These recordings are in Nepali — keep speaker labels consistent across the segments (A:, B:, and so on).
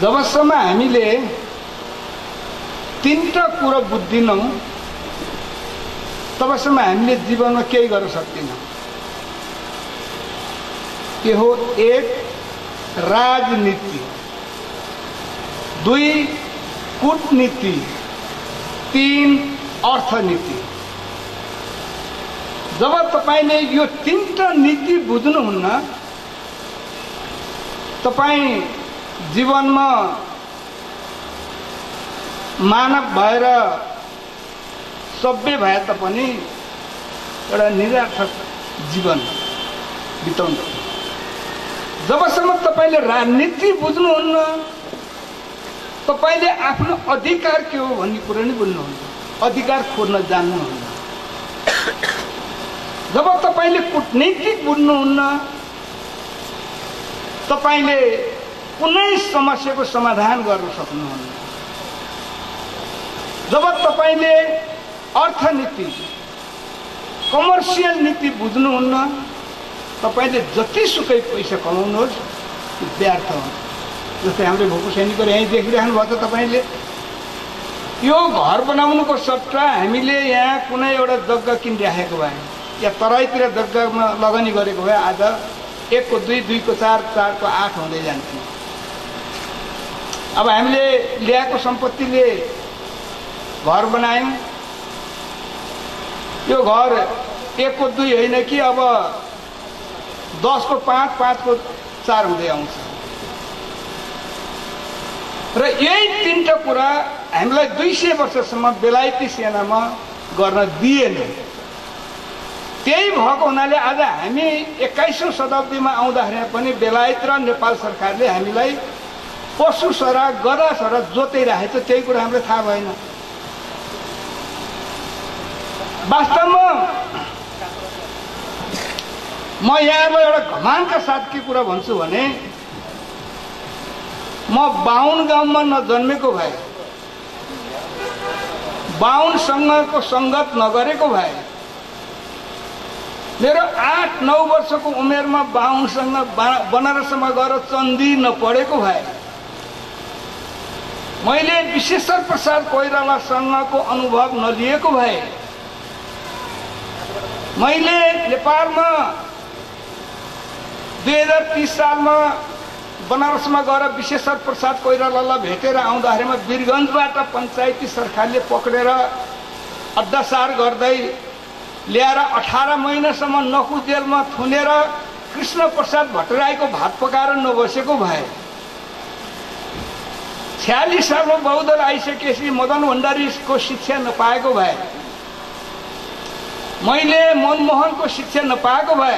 A: जबसम्म हामीले तीनटा कुरा बुझ्दिनौँ तबसम्म हामीले जीवनमा केही गर्न सक्दैनौँ। के हो? एक, राजनीति, दुई, कूटनीति, तीन, अर्थनीति। जब तपाईले यो तीनटा नीति बुझ्नुहुन्न तपाईँ जीवनमा मानव भएर सभ्य भए तापनि एउटा निरर्थक जीवन बिताउनु। जबसम्म तपाईले राजनीति बुझ्नुहुन्न तपाईले आफ्नो अधिकार के हो भन्ने कुरा नै बुझ्नुहुन्न, अधिकार खोज्न जान्नुहुन्न। जब तपाईले कूटनीति बुझ्नुहुन्न तपाईले कुनै समस्याको समाधान गर्न सक्नुहुन्न। जब तपाईले अर्थनीति कमर्सियल नीति बुझ्नुहुन्न तपाईले जतिसुकै पैसा कमाउनुहोस् व्यर्थ हो। जस्तै हाम्रो भोको सैनिकहरू यहीँ देखिरहनु भएको छ। तपाईँले यो घर बनाउनुको सट्टा हामीले यहाँ कुनै एउटा जग्गा किनिराखेको भए या तराईतिर जग्गामा लगानी गरेको भए आज 1 को 2, 2 को 4, 4 को 8 हुँदै जान्थ्यो। अब हामीले ल्याएको सम्पत्तिले घर बनायौँ। यो घर 1 को 2 होइन कि अब 10 को 5, 5 को 4 हुँदै आउँछ। र यही तीनटा कुरा हामीलाई 200 वर्षसम्म बेलायती सेनामा गर्न दिएन। त्यही भएको हुनाले आज हामी 21औं शताब्दीमा आउँदाखेरि पनि बेलायत र नेपाल सरकारले हामीलाई पशु सरा गधा सरा जोताइराखेको छ। त्यही कुरा हामीलाई थाहा भएन। वास्तवमा म यहाँलाई एउटा घमानका साथ के कुरा भन्छु भने म 52 गाउँमा नजन्मेको भए, 52सँगको सङ्गत नगरेको भए, मेरो 8-9 वर्षको उमेरमा 52सँग बनारसमा गएर चन्दी नपढेको भए, मैले विश्वेश्वर प्रसाद कोइरालासँगको अनुभव नलिएको भए, मैले नेपालमा 2030 सालमा बनारसमा गएर विश्वेश्वर प्रसाद कोइरालालाई भेटेर आउँदाखेरिमा वीरगन्जबाट पञ्चायती सरकारले पक्रेर अड्डासार गर्दै ल्याएर 18 महिनासम्म नकु जेलमा थुनेर कृष्ण प्रसाद भट्टराईको भात पकाएर नबसेको भए, 46 सालमा बहुदल आइसकेपछि मदन भण्डारीको शिक्षा नपाएको भए, मैले मनमोहनको शिक्षा नपाएको भए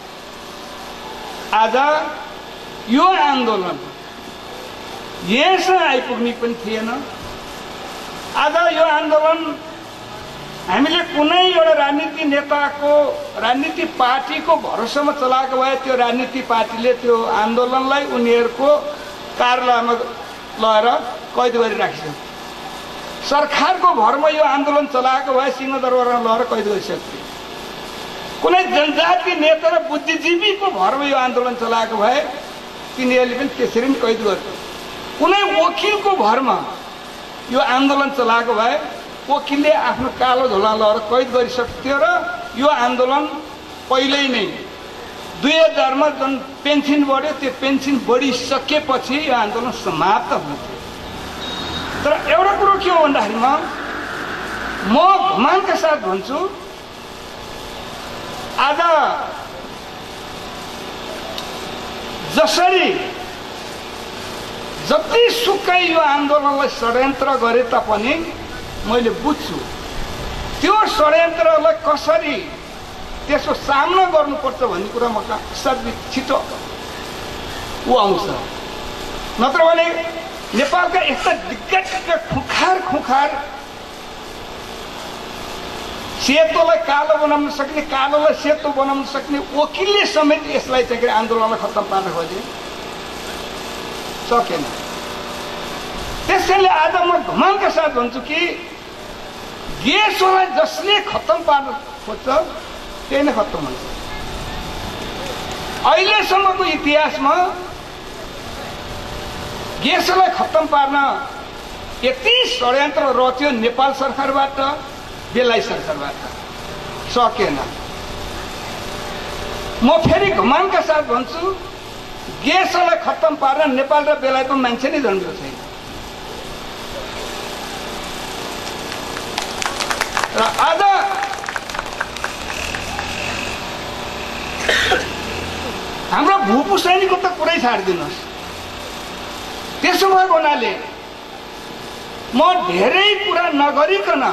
A: आज यो आन्दोलन यहाँसम्म आइपुग्ने पनि थिएन। आज यो आन्दोलन हामीले कुनै एउटा राजनीति नेताको राजनीति पार्टीको भरोसामा चलाएको भए त्यो राजनीति पार्टीले त्यो आन्दोलनलाई उनीहरूको कार्यालयमा लगेर कैद गरिराखेको छ। सरकारको भरमा यो आन्दोलन चलाएको भए सिंहदरबारमा लगेर कैद गरिसक्थ्यो। कुनै जनजाति नेता र बुद्धिजीवीको भरमा यो आन्दोलन चलाएको भए तिनीहरूले पनि त्यसरी नै कैद गर्थे। कुनै वकिलको भरमा यो आन्दोलन चलाएको भए वकिलले आफ्नो कालो झोला लगाएर कैद गरिसक्थ्यो र यो आन्दोलन पहिल्यै नै 2000मा जुन पेन्सन बढ्यो त्यो पेन्सन बढिसकेपछि यो आन्दोलन समाप्त हुन्थ्यो। तर एउटा कुरो के हो भन्दाखेरिमा म घमानका साथ भन्छु आज जसरी जतिसुकै यो आन्दोलनलाई षड्यन्त्र गरे तापनि मैले बुझ्छु त्यो षड्यन्त्रलाई कसरी त्यसको सामना गर्नुपर्छ भन्ने कुरा म साथै छिटो आउँछ। नत्र भने नेपालका यस्ता दिग्गज खुखार सेतोलाई कालो बनाउन सक्ने, कालोलाई सेतो बनाउन सक्ने वकिलले समेत यसलाई चाहिँ आन्दोलनलाई खत्तम पार्न खोजे, सकेन। त्यसैले आज म घमानका साथ भन्छु कि देशलाई जसले खत्तम पार्न खोज्छ त्यही नै खत्तम हुन्छ। अहिलेसम्मको इतिहासमा ग्यासलाई खत्तम पार्न यति षड्यन्त्र रच्यो नेपाल सरकारबाट, बेलायत सरकारबाट, सकेन। म फेरि घमानका साथ भन्छु, ग्यासलाई खत्तम पार्न नेपाल र बेलायतमा मान्छे नै जन्मेको छैन। र आज हाम्रो भूपुष्ठानीको त कुरै छाडिदिनुहोस्। त्यसो भएको हुनाले म धेरै कुरा नगरिकन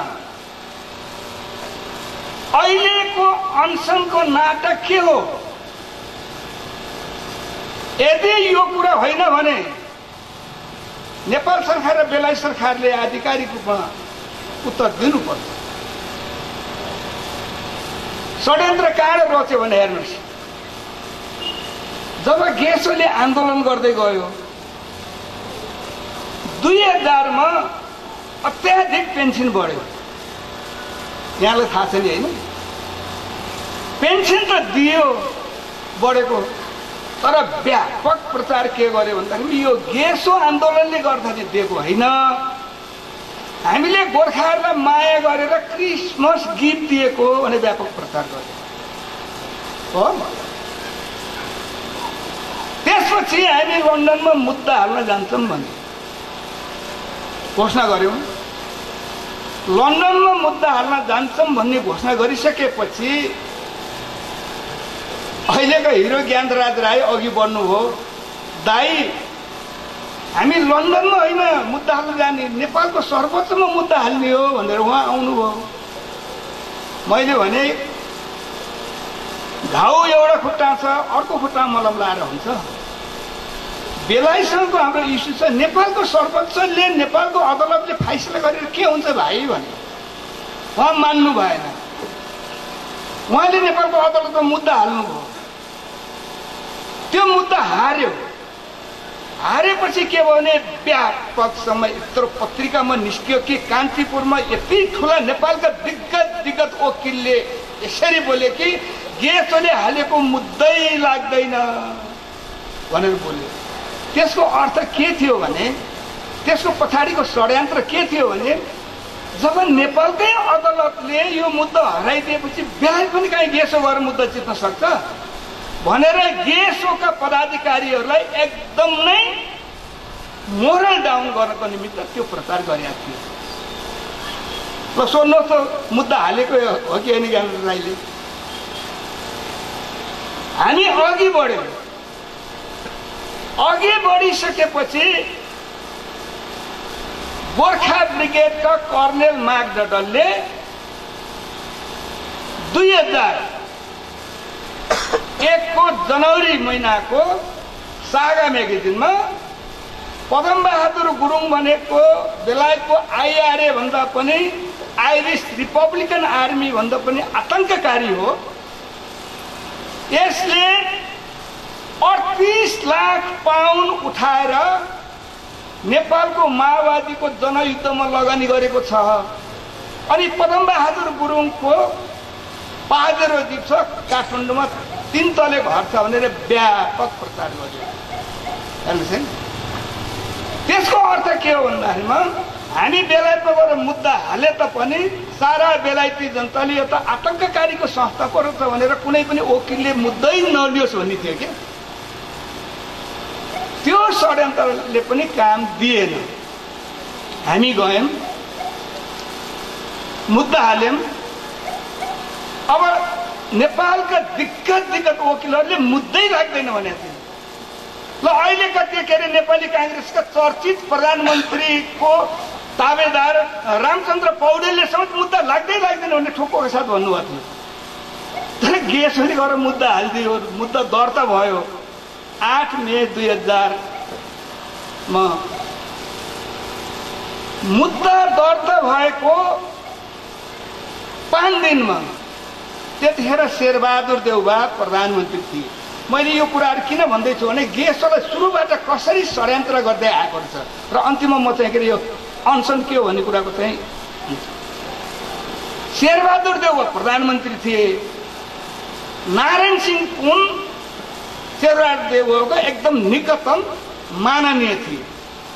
A: अहिलेको अनसनको नाटक के हो, यदि यो कुरा होइन भने नेपाल सरकार र बेलायत सरकारले आधिकारिक रूपमा उत्तर दिनुपर्छ। षड्यन्त्र कहाँ रच्यो भने हेर्नुहोस्, जब गेसोले आन्दोलन गर्दै गयो 2000 मा अत्याधिक पेन्सन बढ्यो। यहाँलाई थाहा छ नि होइन? पेन्सन त दियो बढेको, तर व्यापक प्रचार के गर्यो भन्दाखेरि यो गेसो आन्दोलनले गर्दाखेरि दिएको होइन, हामीले गोर्खाहरूलाई माया गरेर क्रिसमस गिफ्ट दिएको भने व्यापक प्रचार गर्यो हो। त्यसपछि हामी लन्डनमा मुद्दा हाल्न जान्छौँ भने घोषणा गर्यौँ। लन्डनमा मुद्दा हाल्न जान्छौँ भन्ने घोषणा गरिसकेपछि अहिलेको हिरो ज्ञानराज राई अघि बढ्नुभयो, दाई हामी लन्डनमा होइन मुद्दा हाल्न जाने, नेपालको सर्वोच्चमा मुद्दा हाल्ने हो भनेर उहाँ आउनुभयो। मैले भने घाउ एउटा खुट्टा छ, अर्को खुट्टा मलम लाएर हुन्छ। बेलायतसँगको हाम्रो इस्यु छ, नेपालको सर्वोच्चले नेपालको अदालतले फैसला गरेर के हुन्छ भाइ भने उहाँ मान्नु भएन। उहाँले नेपालको अदालतमा मुद्दा हाल्नुभयो, त्यो मुद्दा हार्यो। हारेपछि के भयो भने व्यापक समय यत्रो पत्रिकामा निस्कियो कि कान्तिपुरमा यति ठुला नेपालका दिग्गज वकिलले यसरी बोले कि गेसोले हालेको मुद्दै लाग्दैन भनेर बोल्यो। त्यसको अर्थ के थियो भने, त्यसको पछाडिको षड्यन्त्र के थियो भने, जब नेपालकै अदालतले यो मुद्दा हराइदिएपछि बेलायत पनि कहीँ गेसो गएर मुद्दा जित्न सक्छ भनेर गेसोका पदाधिकारीहरूलाई एकदम नै मोरल डाउन गर्नको निमित्त त्यो प्रचार गरेका थियो। ल सोध्नुहोस् त मुद्दा हालेको हो कि होइन ज्ञानराज राईले? हामी अघि बढ्यौँ। अघि बढिसकेपछि गोर्खा ब्रिगेडका कर्नेल माकडडलले 2001 को जनवरी महिनाको सागा म्यागजिनमा पदमबहादुर गुरुङ भनेको बेलायतको आइआरए भन्दा पनि आइरिस रिपब्लिकन आर्मी भन्दा पनि आतंककारी हो, यसले 38 लाख पाउन्ड उठाएर नेपालको माओवादीको जनयुद्धमा लगानी गरेको छ। अनि पदमबहादुर गुरुङको पाजेरो जीप छ, काठमाडौँमा 3 तले घर छ भनेर व्यापक प्रचार गर्यो। हेर्नुहोस् है, त्यसको अर्थ के हो भन्दाखेरिमा हामी बेलायतमा गएर मुद्दा हाले तापनि सारा बेलायती जनताले यो त आतंककारीको संस्था पो छ भनेर कुनै पनि वकिलले मुद्दै नलियोस् भन्ने थियो के। त्यो षड्यन्त्रले पनि काम दिएन। हामी गयौँ, मुद्दा हाल्यौँ। अब नेपालका दिग्गज वकिलहरूले मुद्दै लाग्दैन भनेको थियो। ल अहिलेका त्यो के अरे नेपाली काङ्ग्रेसका चर्चित प्रधानमन्त्रीको ताबेदार रामचन्द्र पौडेलले समेत मुद्दा लाग्दैन भने ठोक्कोका साथ भन्नुभएको थियो। तर गेसोले गएर मुद्दा हालिदियो, मुद्दा दर्ता भयो 8 मे 2000 मा। मुद्दा दर्ता भएको 5 दिनमा त्यतिखेर शेरबहादुर देउवा प्रधानमन्त्री थिए। मैले यो कुराहरू किन भन्दैछु भने गेसोलाई सुरुबाट कसरी षड्यन्त्र गर्दै आएको छ र अन्तिममा म चाहिँ के यो अनसन के हो भन्ने कुराको चाहिँ शेरबहादुर देउवा प्रधानमन्त्री थिए, नारायण सिंह कुन शेरबहादुर देउवाको एकदम निकटतम माननीय थिए।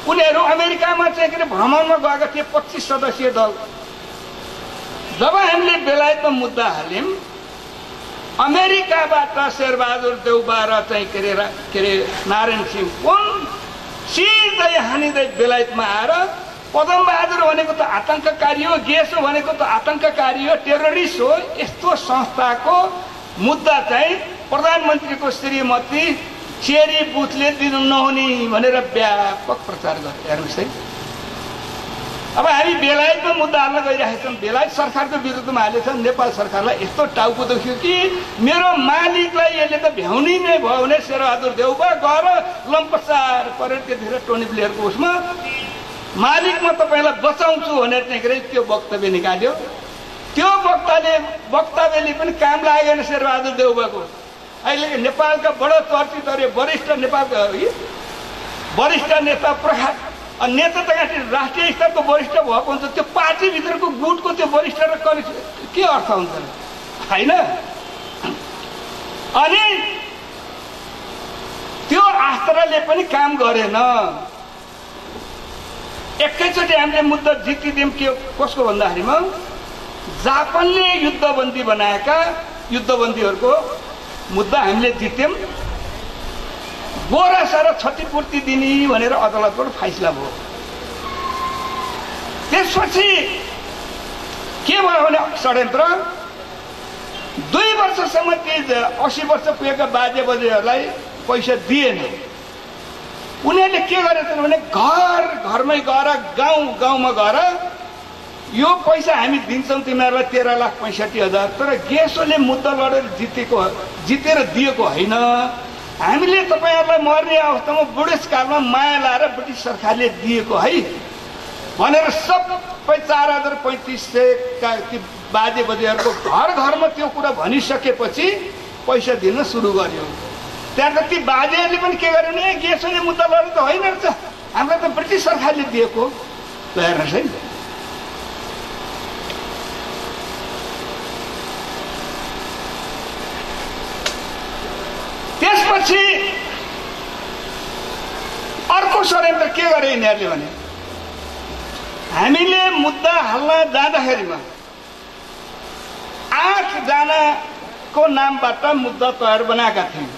A: उनीहरू अमेरिकामा चाहिँ के अरे भ्रमणमा गएका थिए 25 सदस्यीय दल। जब हामीले बेलायतमा मुद्दा हाल्यौँ, अमेरिकाबाट शेरबहादुर देउबा र चाहिँ के अरे नारायण सिंह पुन सिधै हानिँदै बेलायतमा आएर पदमबहादुर भनेको त आतंककारी हो, गेसो भनेको त आतंककारी हो, टेररिस्ट हो, यस्तो संस्थाको मुद्दा चाहिँ प्रधानमन्त्रीको श्रीमती चेरी बुथले दिनु नहुने भनेर व्यापक प्रचार गरे। हेर्नुहोस् है, अब हामी बेलायतमा मुद्दा हाल्न गइरहेका छौँ, बेलायत सरकारको विरुद्धमा हालेछ। नेपाल सरकारलाई यस्तो टाउको दुख्यो कि मेरो मालिकलाई यसले त भ्याउनी नै भयो भने शेरबहादुर देउबा गएर लम्पसार परेर त्यतिखेर टोनी ब्लेयरको उसमा मालिक म तपाईँलाई बचाउँछु भनेर चाहिँ त्यो वक्तव्य निकाल्यो। त्यो वक्तव्यले पनि काम लागेन शेरबहादुर देउबाको। अहिले नेपालका बडो चर्चित अरे वरिष्ठ नेपालका वरिष्ठ नेता प्रखा नेता त राष्ट्रिय स्तरको वरिष्ठ भएको हुन्छ, त्यो पार्टीभित्रको गुटको त्यो वरिष्ठ र कनिष्ठ के अर्थ हुन्छ होइन? अनि त्यो आस्त्राले पनि काम गरेन। एकैचोटि हामीले मुद्दा जितिदियौँ। के कसको भन्दाखेरिमा जापानले युद्धबन्दी बनाएका युद्धबन्दीहरूको मुद्दा हामीले जित्यौँ। बोरा सारा क्षतिपूर्ति दिने भनेर अदालतबाट फैसला भयो। त्यसपछि के भयो भने षड्यन्त्र 2 वर्षसम्म त्यो 80 वर्ष पुगेका बाजे बजेहरूलाई पैसा दिएन। उनीहरूले के गरेछन् भने घरमै गएर गाउँमा गएर यो पैसा हामी दिन्छौँ तिमीहरूलाई 13,65,000, तर गेसोले मुद्दा लडेर जितेर दिएको होइन, हामीले तपाईँहरूलाई मर्ने अवस्थामा बुढेसकालमा माया लाएर ब्रिटिस सरकारले दिएको है भनेर सबै 4,3500 का ती बाजे बजेहरूको घरमा त्यो कुरा भनिसकेपछि पैसा दिन सुरु गर्यो। त्यहाँ ती बाजेहरूले पनि के गर्यो भने गेसोले मुद्दा लडेर त होइन रहेछ, हामीलाई त ब्रिटिस सरकारले दिएको। हेर्नुहोस् है, त्यसपछि अर्को षड्यन्त्र के गरे यिनीहरूले भने हामीले मुद्दा हाल्न जाँदाखेरिमा 8 जनाको नामबाट मुद्दा तयार बनाएका थियौँ।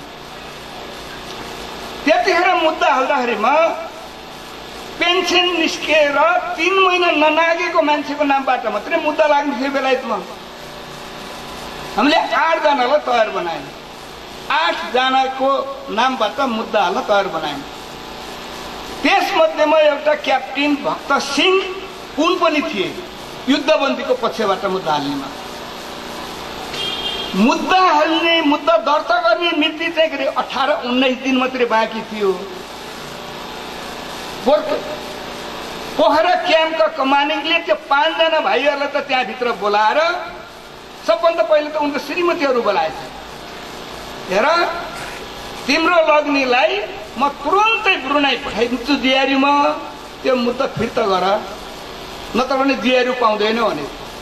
A: त्यतिखेर मुद्दा हाल्दाखेरिमा पेन्सन निस्केर 3 महिना ननागेको मान्छेको नामबाट मात्रै मुद्दा लाग्ने थियो बेलायतमा। हामीले 8 जनालाई तयार बनायौँ। 8 जनाको नामबाट मुद्दा हाल्न तयार बनायौँ। त्यसमध्येमा एउटा क्याप्टेन भक्त सिंह पुन पनि थिए युद्धबन्दीको पक्षबाट मुद्दा हाल्नेमा। मुद्दा दर्ता गर्ने मिति चाहिँ 18-19 दिन मात्रै बाँकी थियो। पोखरा क्याम्पका कमान्डिङले त्यो 5 जना भाइहरूलाई त त्यहाँभित्र बोलाएर सबभन्दा पहिले त उनको श्रीमतीहरू बोलाएछ। हेर, तिम्रो लग्नीलाई म तुरुन्तै ब्रुनाई पठाइदिन्छु जिआरयूमा, त्यो मुद्दा फिर्ता गर, नत्र भने जिआरयू पाउँदैन भने।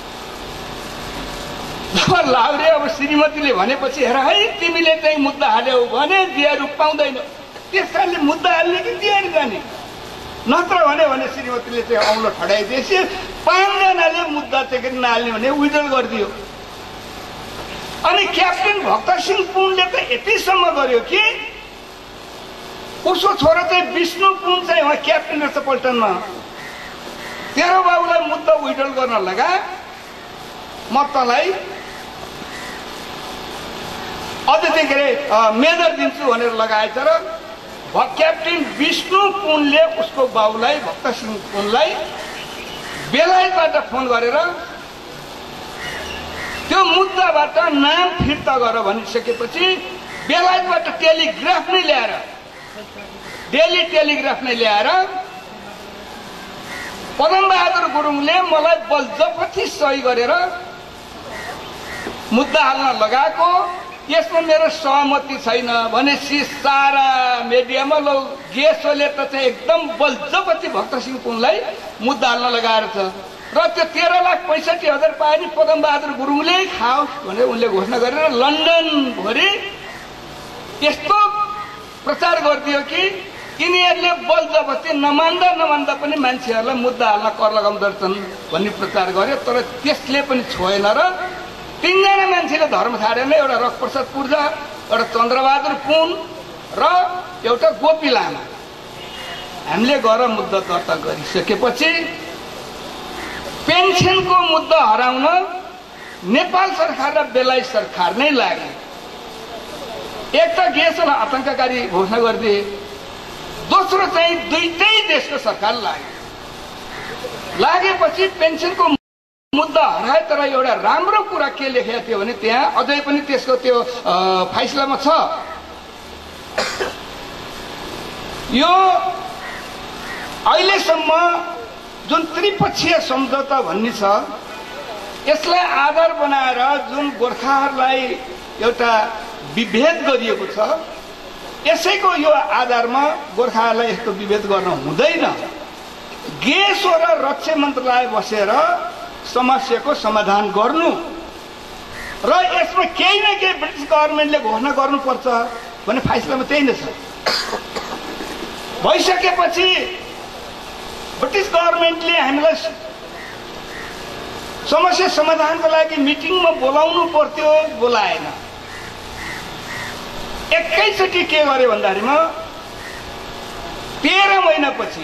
A: जब लाउरे अब श्रीमतीले भनेपछि हेर है तिमीले चाहिँ मुद्दा हाल्यौ भने जिआरयू पाउँदैन, त्यसकारणले मुद्दा हाल्ने कि जिआरयू जाने, नत्र भने श्रीमतीले चाहिँ औँलो ठडाइदिएपछि 5 जनाले मुद्दा चाहिँ नहाल्ने भने विड्रल गरिदियो। अनि क्याप्टेन भक्त सिंह पुनले त यतिसम्म गर्यो कि उसको छोरा चाहिँ विष्णु पुन चाहिँ उहाँ क्याप्टेन रहेछ पल्टनमा, तेरो बाबुलाई मुद्दा विड्रल गर्न लगा, म तँलाई अझ चाहिँ के अरे मेजर दिन्छु भनेर लगाएछ। र क्याप्टेन विष्णु पुनले उसको बाबुलाई भक्त सिंह पुनलाई बेलायतबाट फोन गरेर त्यो मुद्दाबाट नाम फिर्ता गर भनिसकेपछि बेलायतबाट टेलिग्राफ नै ल्याएर डेली टेलिग्राफ नै ल्याएर पदमबहादुर गुरुङले मलाई बलजबरजस्ती सही गरेर मुद्दा हाल्न लगाएको, यसमा मेरो सहमति छैन भनेपछि सारा मिडियामा लो गेसोले त चाहिँ एकदम बलजबरजस्ती भक्त सिंह पुनलाई मुद्दा हाल्न लगाएर छ। र त्यो 13,65,000 पाए नि पदमबहादुर गुरुङले खाओस् भनेर उनले घोषणा गरेर लन्डनभरि यस्तो प्रचार गरिदियो कि यिनीहरूले बल जबस्ती नमान्दा पनि मान्छेहरूलाई मुद्दा हाल्न कर लगाउँदो रहेछन् भन्ने प्रचार गर्यो। तर त्यसले पनि छोएन र 3 जना मान्छेले धर्म छाडेर एउटा रघुप्रसाद पूर्जा, एउटा चन्द्रबहादुर पुन र एउटा गोपी लामा हामीले गएर मुद्दा दर्ता गरिसकेपछि पेन्सनको मुद्दा हराउन नेपाल सरकार र बेलायत सरकार नै लाग्यो। एक त गेसले आतंककारी घोषणा गरिदिए, दोस्रो चाहिँ दुईटै देशको सरकार लागेपछि पेन्सनको मुद्दा हराए। तर एउटा राम्रो कुरा के लेखेको थियो भने त्यहाँ अझै पनि त्यसको त्यो फैसलामा छ, यो अहिलेसम्म जुन त्रिपक्षीय सम्झौता भन्ने छ यसलाई आधार बनाएर जुन गोर्खाहरूलाई एउटा विभेद गरिएको छ, यसैको यो आधारमा गोर्खाहरूलाई यस्तो विभेद गर्न हुँदैन। गेसो र रक्षा मन्त्रालय बसेर समस्याको समाधान गर्नु र यसमा केही न केही ब्रिटिस गभर्मेन्टले घोषणा गर्नुपर्छ भन्ने फैसलामा त्यही नै छ। भइसकेपछि ब्रिटिस गभर्मेन्टले हामीलाई समस्या समाधानको लागि मिटिङमा बोलाउनु पर्थ्यो, बोलाएन। एकैचोटि के गर्यो भन्दाखेरिमा 13 महिनापछि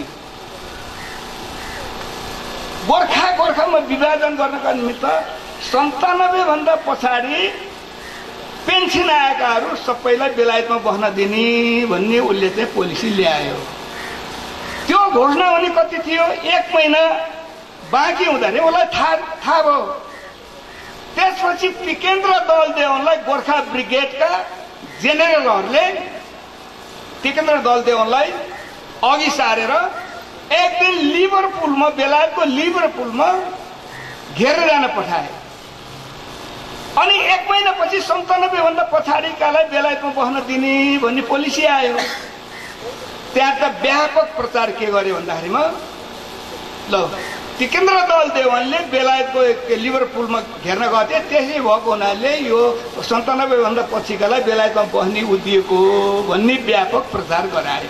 A: गोर्खामा विभाजन गर्नका निमित्त 97 भन्दा पछाडि पेन्सन आएकाहरू सबैलाई बेलायतमा बस्न दिने भन्ने उसले चाहिँ पोलिसी ल्यायो। त्यो घोषणा भने कति थियो, 1 महिना बाँकी हुँदाखेरि उसलाई थाहा भयो। त्यसपछि टिकेन्द्र दलदेवनलाई गोर्खा ब्रिगेडका जेनरलहरूले टिकेन्द्र दलदेवनलाई अघि सारेर एक दिन लिभरपुलमा, बेलायतको लिभरपुलमा घेरेर जान पठाए। अनि 1 महिनापछि 97 भन्दा पछाडिकालाई बेलायतमा बस्न दिने भन्ने पोलिसी आयो। त्यहाँ त व्यापक प्रचार के गर्यो भन्दाखेरिमा ल टिकेन्द्र दलदेवनले बेलायतको लिभरपुलमा घेर्न गथे, त्यसै भएको हुनाले यो 97 भन्दा पछिकालाई बेलायतमा बस्ने उद्दिएको भन्ने व्यापक प्रचार गरायो।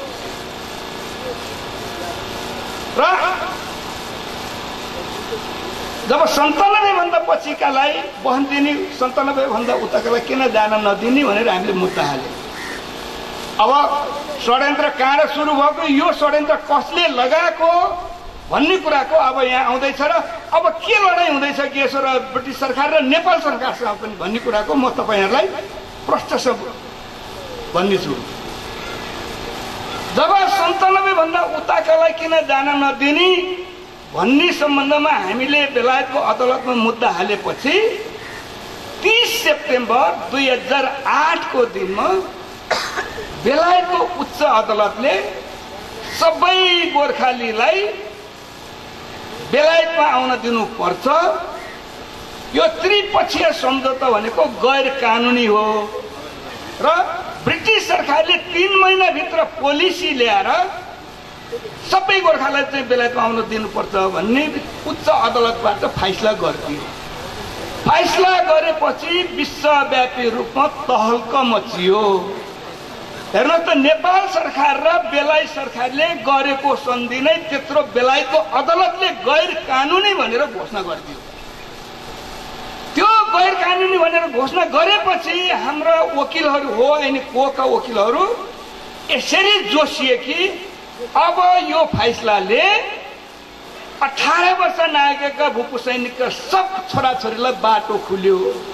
A: र जब 97 भन्दा पछिकालाई बस्न दिने, 97 भन्दा उताकालाई किन जान नदिने भनेर हामीले मुद्दा हाल्यौँ। अब षड्यन्त्र कहाँ सुरु भएको, यो षड्यन्त्र कसले लगाएको भन्ने कुराको अब यहाँ आउँदैछ र अब के लडाइँ हुँदैछ गेसो र ब्रिटिस सरकार र नेपाल सरकारसँग पनि भन्ने कुराको म तपाईँहरूलाई प्रश्न भन्नेछु। जब 97 भन्दा उताकालाई किन जान नदिने भन्ने सम्बन्धमा हामीले बेलायतको अदालतमा मुद्दा हालेपछि 30 सेप्टेम्बर 2008 को दिनमा बेलायतको उच्च अदालतले सबै गोर्खालीलाई बेलायतमा आउन दिनुपर्छ, यो त्रिपक्षीय सम्झौता भनेको गैर कानुनी हो र ब्रिटिस सरकारले 3 महिनाभित्र पोलिसी ल्याएर सबै गोर्खालाई चाहिँ बेलायतमा आउन दिनुपर्छ भन्ने उच्च अदालतबाट फैसला गरिदियो। फैसला गरेपछि विश्वव्यापी रूपमा तहल्क मचियो। हेर्नुहोस् त, नेपाल सरकार र बेलायत सरकारले गरेको सन्धि नै त्यत्रो बेलायतको अदालतले गैर कानुनी भनेर घोषणा गरिदियो। त्यो गैर कानुनी भनेर घोषणा गरेपछि हाम्रा वकिलहरू हो अनि कोका वकिलहरू यसरी जोसिए कि अब यो फैसलाले 18 वर्ष नागेका भूपू सैनिकका सब छोराछोरीलाई बाटो खुल्यो।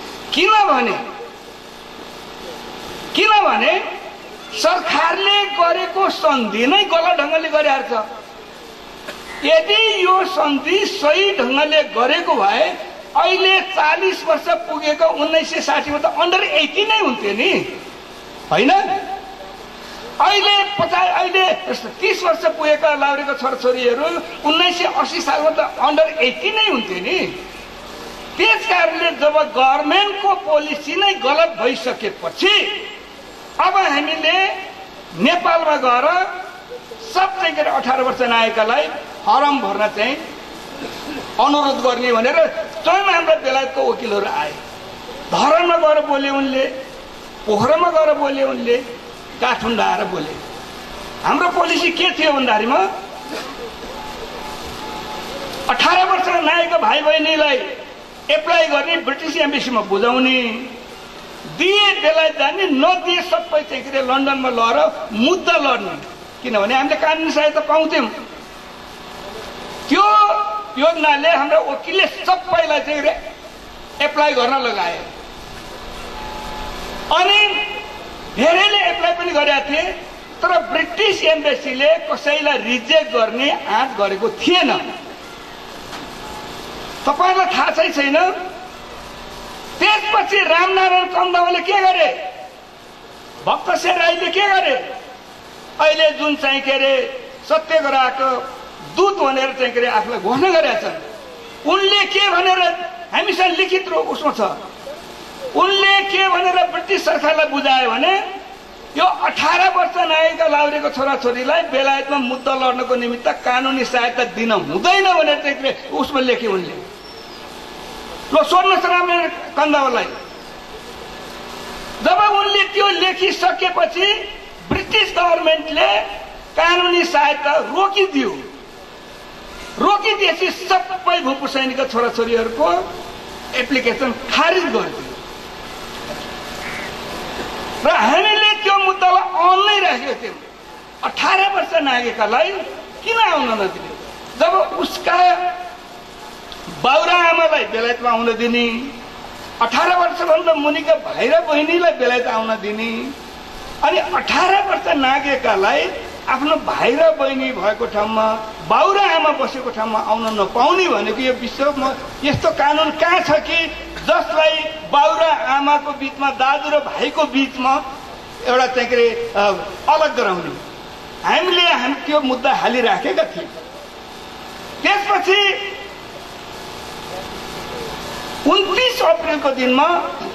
A: किनभने सरकारले गरेको सन्धि नै गलत ढङ्गले गरिरहेछ। यदि यो सन्धि सही ढङ्गले गरेको भए अहिले 40 वर्ष पुगेको 1960 मा त अन्डर 18 नै हुन्थ्यो नि, हैन? अहिले 30 वर्ष पुगेका लाउरेको छोराछोरीहरू 1980 सालमा त अन्डर 18 नै हुन्थ्यो नि। त्यसकारणले जब गभर्नमेन्टको पोलिसी नै गलत भइसकेपछि अब हामीले नेपालमा गएर सब चाहिँ 18 वर्ष नआएकालाई फर्म भर्न चाहिँ अनुरोध गर्ने भनेर स्वयं हाम्रा बेलायतको वकिलहरू आए। धरानमा गएर बोले उनले, पोखरामा गएर बोले उनले, काठमाडौँ आएर बोले। हाम्रो पोलिसी के थियो भन्दाखेरिमा 18 वर्ष नआएको भाइ बहिनीलाई एप्लाई गर्ने ब्रिटिस एम्बेसीमा बुझाउने, दिए बेलायत जाने, नदिए सबै चाहिँ के अरे लन्डनमा लगेर मुद्दा लड्ने, किनभने हामीले कानुनी सहायता पाउँथ्यौँ। त्यो योजनाले हाम्रो वकिलले सबैलाई चाहिँ एप्लाई गर्न लगाए अनि धेरैले एप्लाई पनि गरेका थिए, तर ब्रिटिस एम्बेसीले कसैलाई रिजेक्ट गर्ने आँट गरेको थिएन। तपाईलाई थाहा छैन? त्यसपछि रामनारायण कन्दवाले के गरे, भक्तसेन राईले के गरे, अहिले जुन चाहिँ के अरे सत्यग्रहको दूत भनेर चाहिँ के अरे आफूलाई घोषणा गरेका छन्, उनले के भनेर हामीसँग लिखित रूप उसमा छ, उनले के भनेर ब्रिटिस सरकारलाई बुझायो भने यो 18 वर्ष नआएका लाउरेको छोराछोरीलाई बेलायतमा मुद्दा लड्नको निमित्त कानुनी सहायता दिन हुँदैन भनेर चाहिँ उसमा लेखे उनले। ल सोध्नुहोस् रामनारायण कन्दवाललाई। जब उनले त्यो लेखिसकेपछि ब्रिटिस गभर्मेन्टले कानुनी सहायता रोकिदियो, रोकिदिएपछि सबै भूपू सैनिकका छोराछोरीहरूको एप्लिकेसन खारिज गरिदियो र हामीले त्यो मुद्दालाई अनलाई राखेको थियौँ। 18 वर्ष नागेकालाई किन आउन नदिने? जब उसका बाउरा आमालाई बेलायतमा आउन दिने, 18 वर्षभन्दा मुनिका भाइ र बहिनीलाई बेलायत आउन दिने, अनि 18 वर्ष नागेकालाई आफ्नो भाइ र बहिनी भएको ठाउँमा बाउरा आमा बसेको ठाउँमा आउन नपाउने भनेको यो विश्वमा यस्तो कानुन कहाँ छ कि जसलाई बाउरा आमाको बीचमा, दाजु र भाइको बीचमा एउटा चाहिँ के अलग गराउने। हामीले त्यो मुद्दा हालिराखेका थियौँ। त्यसपछि 29 अप्रिलको दिनमा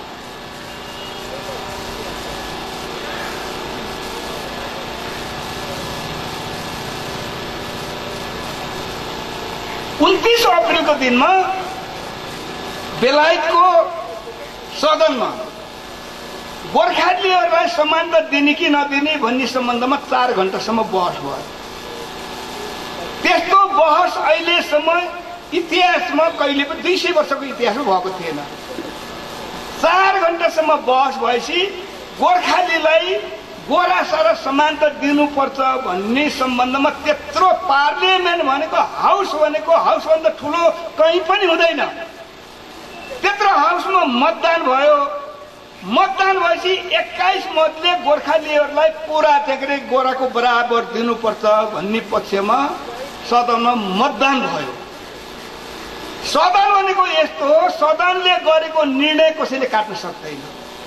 A: बेलायतको सदनमा गोर्खालीहरूलाई समानता दिने कि नदिने भन्ने सम्बन्धमा 4 घण्टासम्म बहस भयो। त्यस्तो बहस अहिलेसम्म इतिहासमा कहिले पनि 200 वर्षको इतिहासमा भएको थिएन। 4 घण्टासम्म बहस भएपछि गोर्खालीलाई गोरा सारा समानता दिनुपर्छ भन्ने सम्बन्धमा त्यत्रो पार्लियामेन्ट भनेको हाउस भनेको हाउसभन्दा ठुलो कहीँ पनि हुँदैन, त्यत्रो हाउसमा मतदान भयो। मतदान भएपछि 21 मतले गोर्खालीहरूलाई पुरा चाहिँ गोराको बराबर दिनुपर्छ भन्ने पक्षमा सदनमा मतदान भयो। सदन भनेको यस्तो हो, सदनले गरेको निर्णय कसैले काट्न सक्दैन।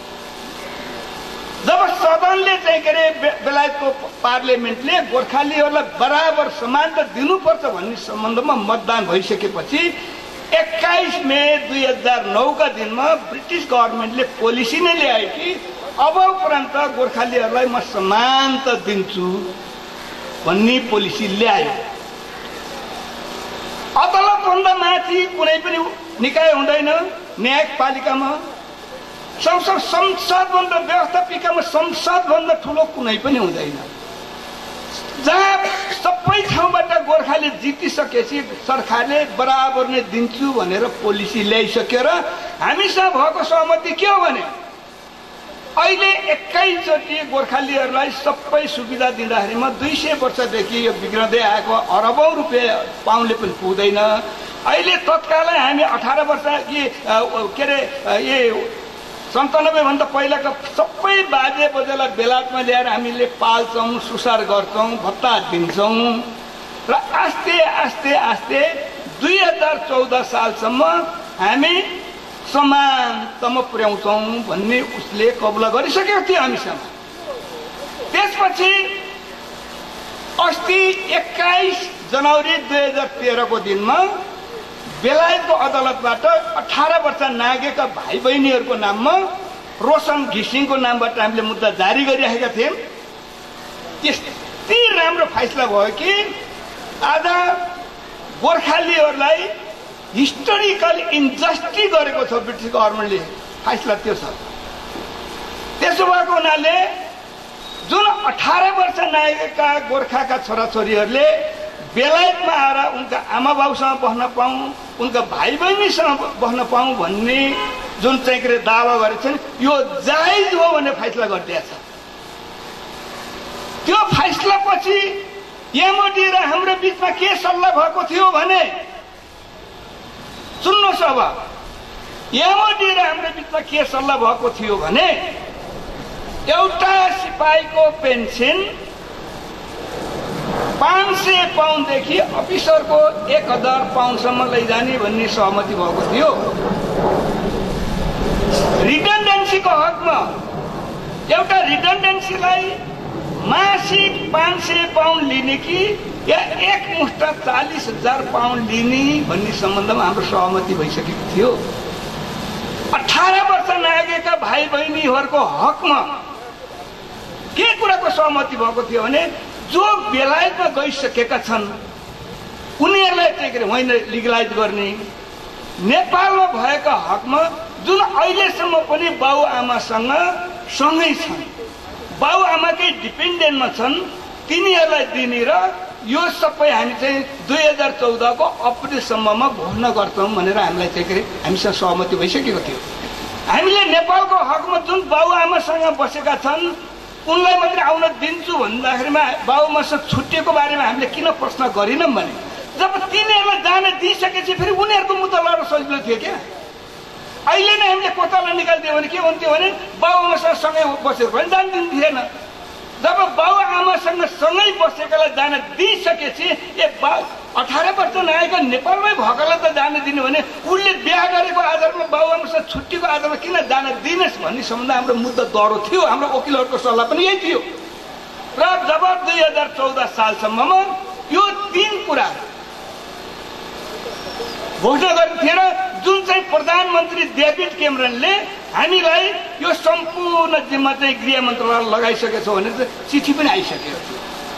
A: जब सदनले चाहिँ के अरे बेलायतको पार्लियामेन्टले गोर्खालीहरूलाई बराबर समानता दिनुपर्छ भन्ने सम्बन्धमा मतदान भइसकेपछि 21 मे 2009 का दिनमा ब्रिटिस गभर्मेन्टले पोलिसी नै ल्यायो कि अब उपरान्त गोर्खालीहरूलाई म समानता दिन्छु भन्ने पोलिसी ल्यायो। अदालतभन्दा माथि कुनै पनि निकाय हुँदैन, न्यायपालिकामा संसदभन्दा व्यवस्थापिकामा संसदभन्दा ठुलो कुनै पनि हुँदैन। जहाँ सबै ठाउँबाट गोर्खाले जितिसकेपछि सरकारले बराबर नै दिन्छु भनेर पोलिसी ल्याइसक्यो र हामीसँग भएको सहमति के हो भने अहिले 21 चोटि गोर्खालीहरूलाई सबै सुविधा दिँदाखेरिमा 200 वर्षदेखि यो बिग्रदै आएको अरबौं रुपियाँ पाउन्डले पनि पुग्दैन। अहिले तत्कालै हामी 18 वर्ष के अरे 97 भन्दा पहिलाको सबै बाजे बोजूलाई बेलायतमा ल्याएर हामीले पाल्छौँ, सुसार गर्छौँ, भत्ता दिन्छौँ र आस्ते आस्ते आस्ते 2014 सालसम्म हामी समानतामा पुर्याउँछौँ भन्ने उसले कबुला गरिसकेको थियो हामीसँग। त्यसपछि अस्ति 21 जनवरी 2013 को दिनमा बेलायतको अदालतबाट 18 वर्ष नागेका भाइ बहिनीहरूको नाममा रोशन घिसिङको नामबाट हामीले मुद्दा जारी गरिरहेका थियौँ। त्यति राम्रो फैसला भयो कि आज गोर्खालीहरूलाई हिस्टोरिकल इन्जस्टिस गरेको छ ब्रिटिस गभर्मेन्टले, फैसला त्यो छ। त्यसो भएको हुनाले जुन 18 वर्ष नागेका गोर्खाका छोराछोरीहरूले बेलायतमा आएर उनका आमा बाउसँग बस्न पाऊँ, उनका भाइ बहिनीसँग बस्न पाऊँ भन्ने जुन चाहिँ के दावा गरेछन्, यो जायज हो भन्ने फैसला गरिदिएछ। त्यो फैसलापछि एमओडी र हाम्रो बिचमा के सल्लाह भएको थियो भने, सुन्नुहोस्, अब एमओडी र हाम्रो बिचमा के सल्लाह भएको थियो भने, एउटा सिपाहीको पेन्सन 500 पाउन्डदेखि अफिसरको 1000 पाउन्डसम्म लैजाने भन्ने सहमति भएको थियो। रिडन्डेन्सीको हकमा एउटा रिडन्डेन्सीलाई मासिक 500 पाउन्ड लिने कि या एकमुष्ट 40,000 पाउन्ड लिने भन्ने सम्बन्धमा हाम्रो सहमति भइसकेको थियो। 18 वर्ष नागेका भाइ बहिनीहरूको हकमा के कुराको सहमति भएको थियो भने, जो बेलायतमा गइसकेका छन् उनीहरूलाई चाहिँ होइन लिगलाइज गर्ने, नेपालमा भएका हकमा जुन अहिलेसम्म पनि बाउआमासँग सँगै छन्, बाउआमाकै डिपेन्डेन्टमा छन्, तिनीहरूलाई दिने र यो सबै हामी चाहिँ 2014 को अप्रिलसम्ममा भोग्न गर्छौँ भनेर हामीलाई चाहिँ हामीसँग सहमति भइसकेको थियो। हामीले नेपालको हकमा जुन बाउआमासँग बसेका छन् उनलाई मात्रै आउन दिन्छु भन्दाखेरिमा बाउआमासँग छुट्टिएको बारेमा हामीले किन प्रश्न गरेनौँ भने, जब तिनीहरूलाई जान दिइसकेपछि फेरि उनीहरूको मुद्दा लड्न सजिलो थियो क्या। अहिले नै हामीले कोतालाई निकालिदियो भने के हुन्थ्यो भने, बाउआमासँग सँगै बसेको भने जान दिनु थिएन। जब बाउआमासँग सँगै बसेकालाई जान दिइसकेपछि 18 वर्ष नआएका नेपालमै भएकालाई त जान दिने भने उसले बिहा गरेको आधारमा बाउआमासँग छुट्टीको आधारमा किन जान दिनेस् भन्ने सम्बन्ध हाम्रो मुद्दा दह्रो थियो। हाम्रो वकिलहरूको सल्लाह पनि यही थियो र जब 2014 सालसम्ममा यो 3 कुरा घोषणा गरिन्थ्यो र जुन चाहिँ प्रधानमन्त्री डेभिड क्यामेरनले हामीलाई यो सम्पूर्ण जिम्मा चाहिँ गृह मन्त्रालय लगाइसकेको छ भनेर चाहिँ चिठी पनि आइसकेको थियो।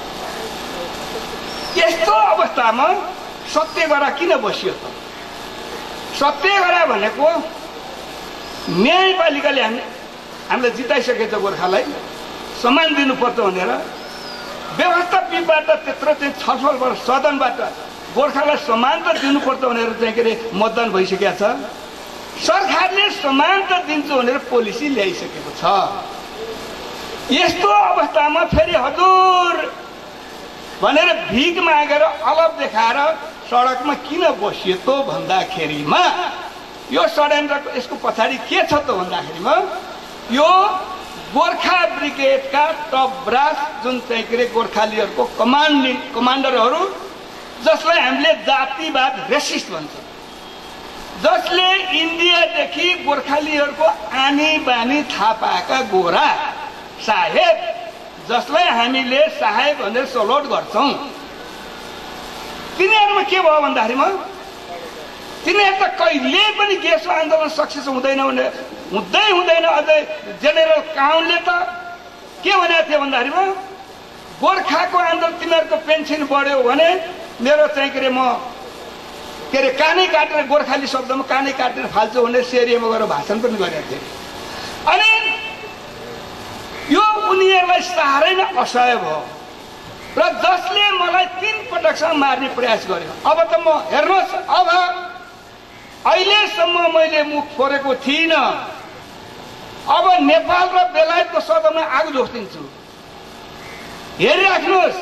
A: यस्तो अवस्थामा सत्यगरा किन बसियो त? सत्यगरा भनेको न्यायपालिकाले हामीलाई जिताइसकेको छ, गोर्खालाई सम्मान दिनुपर्छ भनेर व्यवस्थापिकबाट त्यत्रो चाहिँ छलफलबाट सदनबाट गोर्खालाई सम्मान त दिनुपर्छ भनेर चाहिँ के अरे मतदान भइसकेको छ। सरकारले सम्मान त दिन्छु भनेर पोलिसी ल्याइसकेको छ। यस्तो अवस्थामा फेरि हजुर भनेर भिख मागेर अलप देखाएर सडकमा किन बसियो त भन्दाखेरिमा यो षड्यन्त्रको यसको पछाडि के छ त भन्दाखेरिमा यो गोर्खा ब्रिगेडका टप ब्रास जुन चाहिँ के अरे गोर्खालीहरूको कमान्डरहरू, जसलाई हामीले जातिवाद रेसिस्ट भन्छ, जसले इन्डियादेखि गोर्खालीहरूको आनी बानी थाहा पाएका गोरा साहेब, जसलाई हामीले साहेब भनेर सलोट गर्छौँ, तिनीहरूमा के भयो भन्दाखेरिमा तिनीहरू त कहिले पनि गेसो आन्दोलन सक्सेस हुँदैन भने हुँदैन। अझै जेनरल काउनले त के भनेको थियो भन्दाखेरिमा गोर्खाको आन्दोलन तिमीहरूको पेन्सन बढ्यो भने मेरो चाहिँ के अरे म के अरे कानै काटेर, गोर्खाली शब्दमा कानै काटेर फाल्छु भनेर सेरियामा गएर भाषण पनि गरेको थिएँ। अनि यो उनीहरूलाई साह्रै नै असह्य भयो र जसले मलाई 3 पटकसम्म मार्ने प्रयास गर्यो। अब त म हेर्नुहोस्, अब अहिलेसम्म मैले मुख फोरेको थिइनँ, अब नेपाल र बेलायतको सदनमा आगो जोस्दिन्छु। हेरिराख्नुहोस्,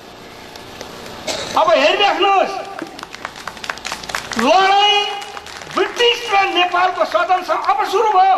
A: अब हेरिराख्नुहोस्, लडाई ब्रिटिस र नेपालको सदनसँग अब सुरु भयो।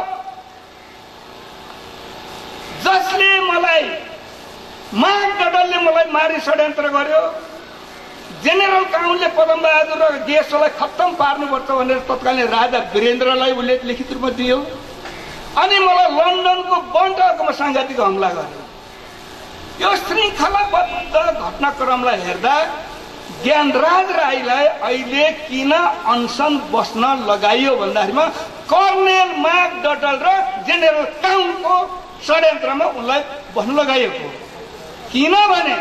A: जसले मलाई मागडलले मलाई मारी षड्यन्त्र गर्यो, जेनरल काउनले पदमबहादुर र देशलाई खत्तम पार्नुपर्छ भनेर तत्कालीन राजा वीरेन्द्रलाई उसले लिखित रूपमा दियो। अनि मलाई लन्डनको बन्टकमा साङ्घातिक हमला गर्यो। यो श्रृङ्खलाबद्ध घटनाक्रमलाई हेर्दा ज्ञानराज राईलाई अहिले किन अनसन बस्न लगाइयो भन्दाखेरिमा कर्नेल माकडडल र जेनरल काउनको षड्यन्त्रमा उनलाई बस्न लगाइएको। किनभने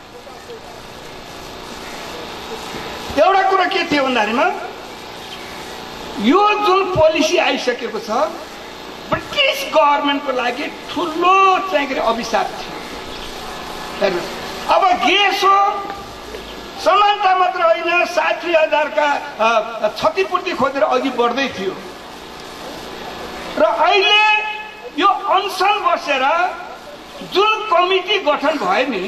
A: एउटा कुरा के थियो भन्दाखेरिमा यो जुन पोलिसी आइसकेको छ ब्रिटिस गभर्नमेन्टको लागि ठुलो चाहिँ के अभिशाप थियो। हेर्नुहोस्, अब ग्यास हो समानता मात्र होइन, 60,000 का क्षतिपूर्ति खोजेर अघि बढ्दै थियो र अहिले यो अनसन बसेर जुन कमिटी गठन भयो नि,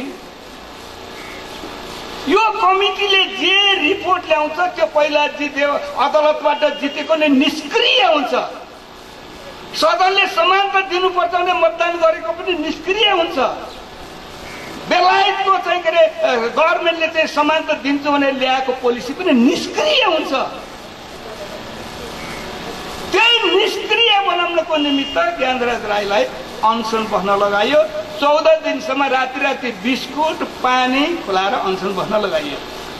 A: यो कमिटीले जे रिपोर्ट ल्याउँछ त्यो पहिला जित्यो, अदालतबाट जितेको नै निष्क्रिय हुन्छ। सदनले समानता दिनुपर्छ भने मतदान गरेको पनि निष्क्रिय हुन्छ। बेलायतको चाहिँ के अरे गभर्मेन्टले चाहिँ समानता दिन्छु भनेर ल्याएको पोलिसी पनि निष्क्रिय हुन्छ। त्यही निष्क्रिय बनाउनको निमित्त ज्ञानराज राईलाई अनसन बस्न लगाइयो। 14 दिनसम्म राति राति बिस्कुट पानी खुलाएर अनसन बस्न लगाइयो।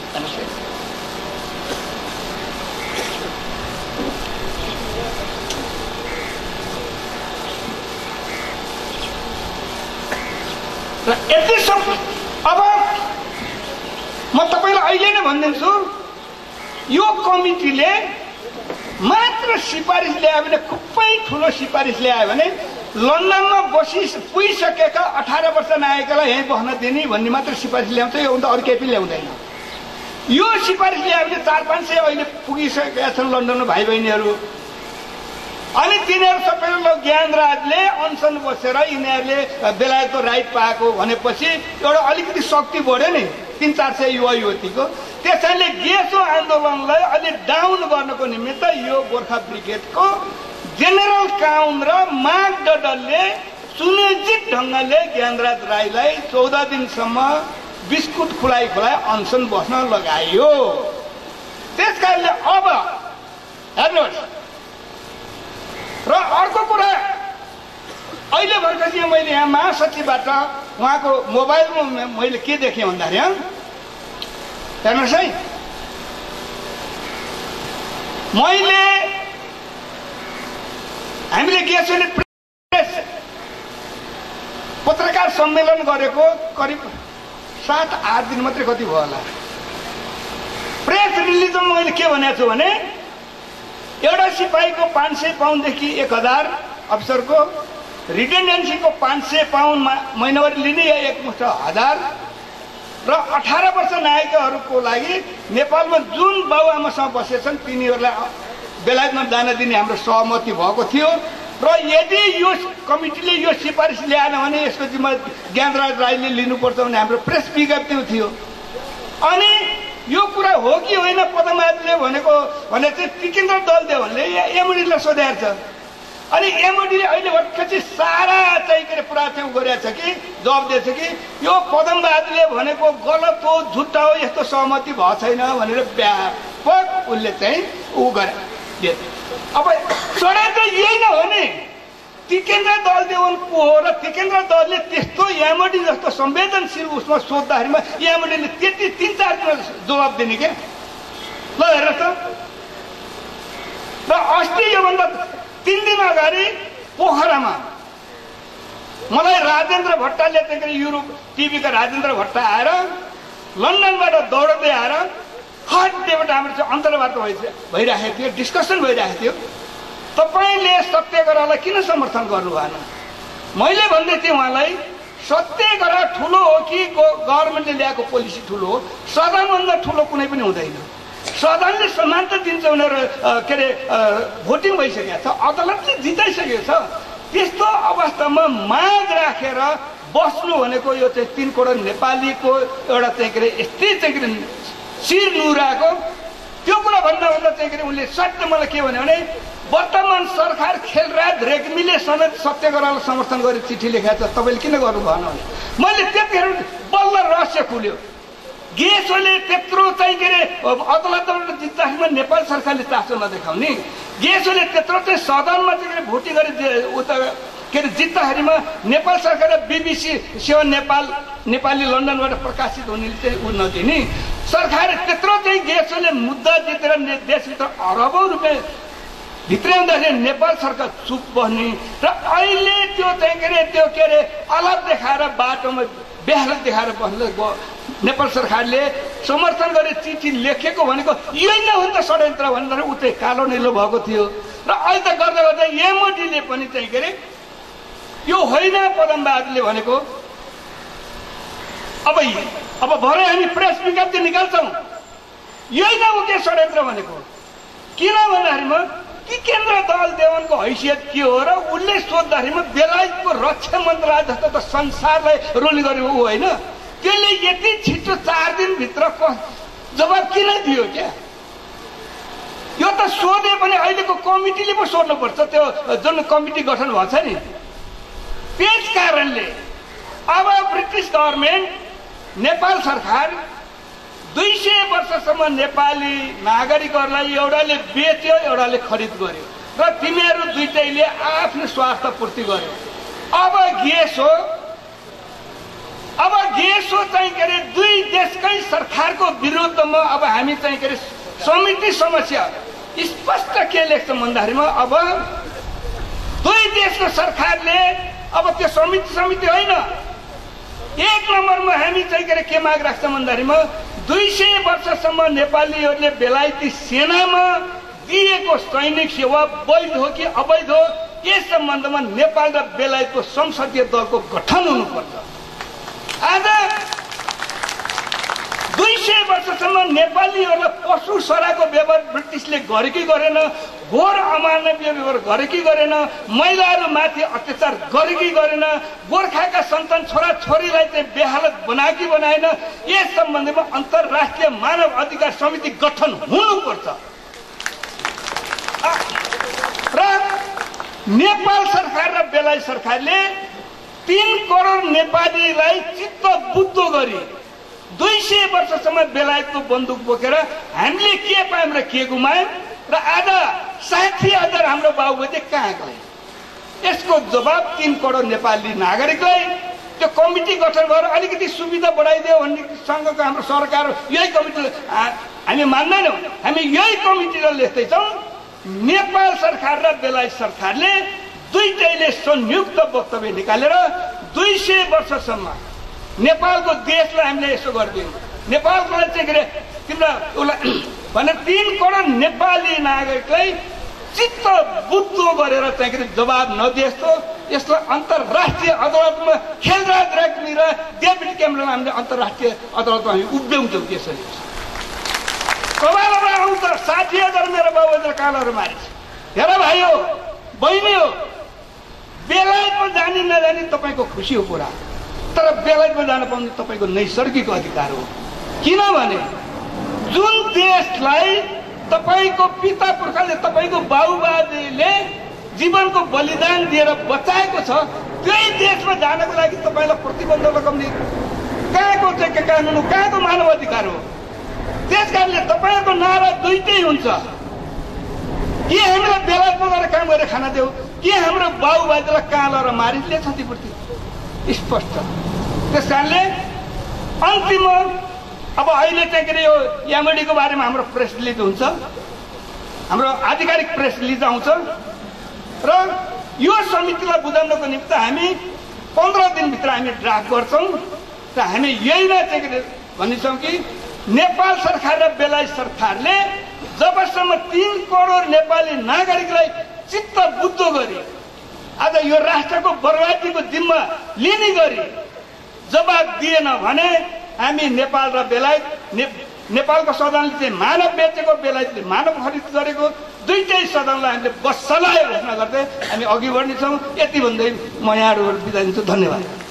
A: र यति सब अब म तपाईलाई अहिले नै भनिदिन्छु, यो कमिटीले मात्र सिफारिस ल्यायो भने, खुबै ठुलो सिफारिस ल्यायो भने लन्डनमा पुगिसकेका 18 वर्ष नआएकालाई यहीँ बस्न दिने भन्ने मात्र सिफारिस ल्याउँछ। यो त अरू केही पनि ल्याउँदैन। यो सिफारिस ल्यायो भने 400-500 अहिले पुगिसकेका छन् लन्डनमा भाइ बहिनीहरू। अनि तिनीहरू सबैले ज्ञानराजले अनसन बसेर यिनीहरूले बेलायतको राइट पाएको भनेपछि एउटा अलिकति शक्ति बढ्यो नि 300-400 युवा युवतीको। त्यसैले गेसो आन्दोलनलाई अलि डाउन गर्नको निमित्त यो गोर्खा ब्रिगेडको जेनरल काउन र मागडडलले सुनिश्चित ढङ्गले ज्ञानराज राईलाई 14 दिनसम्म बिस्कुट खुलाइ अनसन बस्न लगाइयो। त्यसकारणले अब हेर्नुहोस्, र अर्को कुरा अहिले भर्खर चाहिँ मैले यहाँ महासचिवबाट उहाँको मोबाइलमा मैले के देखेँ भन्दाखेरि, हेर्नुहोस् है, हामीले गेसोले प्रेस पत्रकार सम्मेलन गरेको करिब 7-8 दिन मात्रै कति भयो होला। प्रेस रिलिजमा मैले के भनेको छु भने एउटा सिपाहीको 500 पाउन्डदेखि 1000 अफिसरको रिटेन्डेन्सीको 500 पाउन्ड महिनावारी लिने या एकमुष्ट 1000 र 18 वर्ष नआएकाहरूको लागि नेपालमा जुन बाबुआमासँग बसेछन् तिनीहरूलाई बेलायतमा जान दिने हाम्रो सहमति भएको थियो। र यदि यो कमिटीले यो सिफारिस ल्याएन भने यसको जिम्मा ज्ञानराज राईले लिनुपर्छ भने हाम्रो प्रेस विज्ञप्ति थियो। अनि यो कुरा हो कि होइन पदमले भनेको भने चाहिँ टिकेन्द्र दलदेवले एमओडीलाई सोधेको छ। अनि एमओडीले अहिले भर्खर चाहिँ सारा चाहिँ के अरे पुरा चाहिँ गरेको छ कि जवाब दिएछ कि यो पदमबहादुरले भनेको गलत हो, झुट्टा हो, यस्तो सहमति भएको छैन भनेर व्यापक उसले चाहिँ ऊ गरे। अब षड्यन्त्र यही नै हो नि, टिकेन्द्र दलदेवन को हो र टिकेन्द्र दलले त्यस्तो एमओडी जस्तो संवेदनशील उसमा सोद्धाखेरिमा एमओडीले त्यति 3-4 दिन जवाब दिने के। ल हेर्नुहोस् त, र अस्ति योभन्दा 3 दिन अगाडि पोखरामा मलाई राजेन्द्र भट्टले चाहिँ युरोप टिभीका राजेन्द्र भट्ट आएर लन्डनबाट दौडदै आएर हट्टेबाट हाम्रो चाहिँ अन्तर्वार्ता भइरहेको थियो, डिस्कसन भइरहेको थियो। तपाईले सत्याग्रहलाई किन समर्थन गर्नु भएन? मैले भन्दै थिएँ उहाँलाई, सत्याग्रह ठुलो हो कि गभर्मेन्टले ल्याएको पोलिसी ठुलो हो? सदनभन्दा ठुलो कुनै पनि हुँदैन। सदनले समानता दिन्छ भनेर के अरे भोटिङ भइसकेको छ, अदालतले जिताइसकेको छ। त्यस्तो अवस्थामा माग राखेर बस्नु भनेको यो चाहिँ 3 करोड नेपालीको एउटा चाहिँ के अरे यस्तै चाहिँ के अरे शिर नुराको त्यो कुरा भन्दा चाहिँ के अरे उनले सट्ट मलाई के भन्यो भने वर्तमान सरकार खेलराज रेग्मीले समेत सत्याग्रहलाई समर्थन गरेर चिठी लेखेको छ, तपाईँले किन गर्नु भएन भने मैले त्यतिखेर बल्ल रहस्य खुल्यो। गेसोले त्यत्रो चाहिँ के अरे अदालतबाट जित्दाखेरिमा नेपाल सरकारले चासो नदेखाउने, गेसोले त्यत्रो चाहिँ सदनमा चाहिँ के अरे भोटिङ गरेर उता के अरे जित्दाखेरिमा नेपाल सरकारले BBC सेवा नेपाली लन्डनबाट प्रकाशित हुने चाहिँ उ नदिने, सरकारले त्यत्रो चाहिँ गेसोले मुद्दा जितेर देशभित्र अरबौँ रुपियाँ भित्रै हुँदाखेरि नेपाल सरकार चुप बस्ने र अहिले त्यो चाहिँ के अरे अलग देखाएर बाटोमा बेहालत देखाएर बस्ने नेपाल सरकारले समर्थन गरेर चिठी लेखेको भनेको यही नै हो नि त षड्यन्त्र भनेर उतै कालो निलो भएको थियो। र अहिले त गर्दा गर्दा एमओडीले पनि चाहिँ के अरे यो होइन पदमबहादुरले भनेको अब भरे हामी प्रेस विज्ञप्ति निकाल्छौँ। यही न हो के षड्यन्त्र भनेको। किन भन्दाखेरिमा कि केन्द्र दल देवनको हैसियत के हो र उसले सोद्धाखेरिमा बेलायतको रक्षा मन्त्रालय जस्तो त संसारलाई रोल गरेको ऊ होइन। त्यसले यति छिटो 4 दिनभित्र जवाब किन दियो क्या? यो त सोधे पनि अहिलेको कमिटीले पो सोध्नुपर्छ। त्यो जुन कमिटी गठन भएको छ नि, त्यस कारणले अब ब्रिटिस गभर्मेन्ट, नेपाल सरकार 200 वर्षसम्म नेपाली नागरिकहरूलाई एउटाले बेच्यो, एउटाले खरिद गर्यो र तिमीहरू दुईटैले आफ्नो स्वार्थ पूर्ति गर्यो। अब गेसो चाहिँ के अरे दुई देशकै सरकारको विरुद्धमा अब हामी चाहिँ के अरे समिति समस्या स्पष्ट के लेख्छ भन्दाखेरिमा अब दुई देशको सरकारले अब त्यो समिति होइन, 1 नम्बरमा हामी चाहिँ के अरे के माग राख्छ भन्दाखेरिमा 200 वर्षसम्म नेपालीहरूले बेलायती सेनामा दिएको सैनिक सेवा वैध हो कि अवैध हो, यस सम्बन्धमा नेपाल र बेलायतको संसदीय दलको गठन हुनुपर्छ। आज 200 वर्षसम्म नेपालीहरूलाई पशु सराको व्यवहार ब्रिटिसले गरे कि गरेन, घोर अमानवीय व्यवहार गरे कि गरेन, महिलाहरूमाथि अत्याचार गरे कि गरेन, गोर्खाका सन्तान छोराछोरीलाई चाहिँ बेहालत बनाए कि बनाएन, यस सम्बन्धमा अन्तर्राष्ट्रिय मानव अधिकार समिति गठन हुनुपर्छ। र नेपाल सरकार र बेलायत सरकारले 3 करोड नेपालीलाई चित्त बुद्ध गरी 200 वर्षसम्म बेलायतको बन्दुक बोकेर हामीले के पायौँ र के गुमायौँ र आज 60,000 हाम्रो बाबुबुजे कहाँ गए? यसको जवाब 3 करोड नेपाली नागरिकलाई त्यो कमिटी गठन गरेर अलिकति सुविधा बढाइदियो भन्ने सँगको हाम्रो सरकार यही कमिटी हामी मान्दैनौँ। हामी यही कमिटीलाई लेख्दैछौँ। नेपाल सरकार र बेलायत सरकारले दुईटैले संयुक्त वक्तव्य निकालेर 200 वर्षसम्म नेपालको देशलाई हामीले यसो गरिदियौँ। नेपालकोलाई चाहिँ के अरे तिम्रो उसलाई भने 3 करोड नेपाली नागरिकलाई चित्त बुद्ध गरेर चाहिँ के अरे जवाब नदिएस्तो यसलाई अन्तर्राष्ट्रिय अदालतमा खेलराज रेग्मी र डेभिड क्यामेरन हामीले अन्तर्राष्ट्रिय अदालतमा हामी उभ्याउँछौँ। त्यसरी कबालमा आउँछ 60,000 मेरो बाबुले कालहरू मारिन्छ। हेर भाइ हो, बहिनी हो, बेलायतमा जानी नजानी तपाईँको खुसी हो कुरा, तर बेलायतमा जान पाउने तपाईँको नैसर्गिक अधिकार हो। किनभने जुन देशलाई तपाईँको पिता पुर्खाले, तपाईँको बाबुबाजेले जीवनको बलिदान दिएर बचाएको छ, त्यही देशमा जानको लागि तपाईँलाई प्रतिबन्ध लगाउने कहाँको चाहिँ कानुन हो, कहाँको मानव अधिकार हो? त्यस कारणले तपाईँहरूको नारा दुईटै हुन्छ। के हामीलाई बेलायतमा गएर काम गरेर खाना देऊ, के हाम्रो बाबुबाजेलाई कहाँ लगेर मारिले क्षतिपूर्ति स्पष्ट। त्यस कारणले अन्तिम अब अहिले चाहिँ के अरे यो यामडीको बारेमा हाम्रो प्रेस रिलिज हुन्छ, हाम्रो आधिकारिक प्रेस रिलिज आउँछ र यो समितिलाई बुझाउनको निम्ति हामी 15 दिनभित्र हामी ड्राफ्ट गर्छौँ र हामी यही नै चाहिँ के अरे भनिन्छौँ कि नेपाल सरकार र बेलायत सरकारले जबसम्म 3 करोड नेपाली नागरिकलाई चित्त बुद्ध गरी आज यो राष्ट्रको बर्बादीको जिम्मा लिने गरी जवाब दिएन भने हामी नेपाल र बेलायत, नेपालको सदनले चाहिँ मानव बेचेको, बेलायतले मानव खरिद गरेको, दुईटै सदनलाई हामीले बसलाय घोषणा गर्दै हामी अघि बढ्नेछौँ। यति भन्दै म यहाँहरू बिदा दिन्छु। धन्यवाद।